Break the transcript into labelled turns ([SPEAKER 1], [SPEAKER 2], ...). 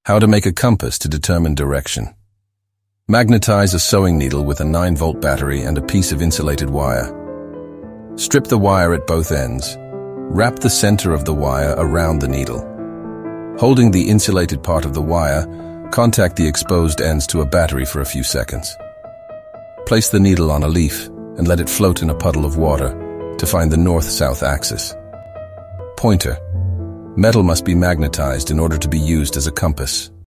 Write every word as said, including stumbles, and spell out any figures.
[SPEAKER 1] How to make a compass to determine direction. Magnetize a sewing needle with a nine volt battery and a piece of insulated wire. Strip the wire at both ends. Wrap the center of the wire around the needle. Holding the insulated part of the wire, contact the exposed ends to a battery for a few seconds. Place the needle on a leaf and let it float in a puddle of water to find the north-south axis. Pointer. Metal must be magnetized in order to be used as a compass.